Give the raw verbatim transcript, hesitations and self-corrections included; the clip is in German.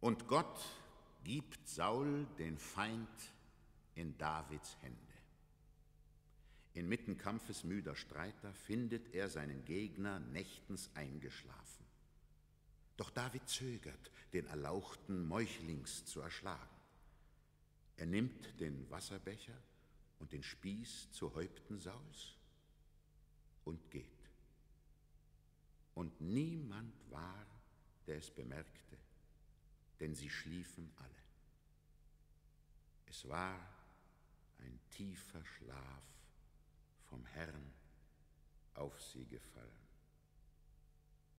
Und Gott gibt Saul, den Feind, in Davids Hände. Inmitten Kampfes müder Streiter findet er seinen Gegner nächtens eingeschlafen. Doch David zögert, den erlauchten Meuchlings zu erschlagen. Er nimmt den Wasserbecher und den Spieß zu Häupten Sauls und geht. Und niemand war, der es bemerkte, denn sie schliefen alle. Es war ein tiefer Schlaf vom Herrn auf sie gefallen.